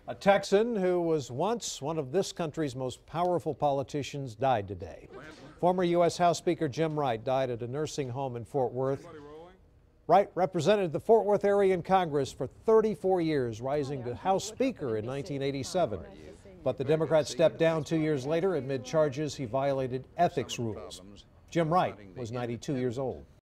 A Texan who was once one of this country's most powerful politicians died today. Former U.S. House Speaker Jim Wright died at a nursing home in Fort Worth. Wright represented the Fort Worth area in Congress for 34 years, rising to House Speaker in 1987. But the Democrats stepped down 2 years later amid charges he violated ethics rules. Jim Wright was 92 years old.